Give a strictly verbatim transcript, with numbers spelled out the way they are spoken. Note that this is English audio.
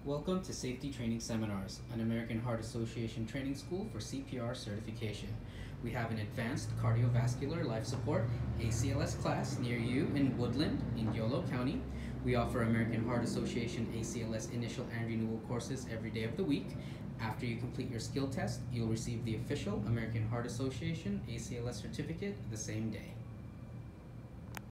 Welcome to Safety Training Seminars, an American Heart Association training school for C P R certification. We have an Advanced Cardiovascular Life Support A C L S class near you in Woodland in Yolo County. We offer American Heart Association A C L S initial and renewal courses every day of the week. After you complete your skill test, you'll receive the official American Heart Association A C L S certificate the same day.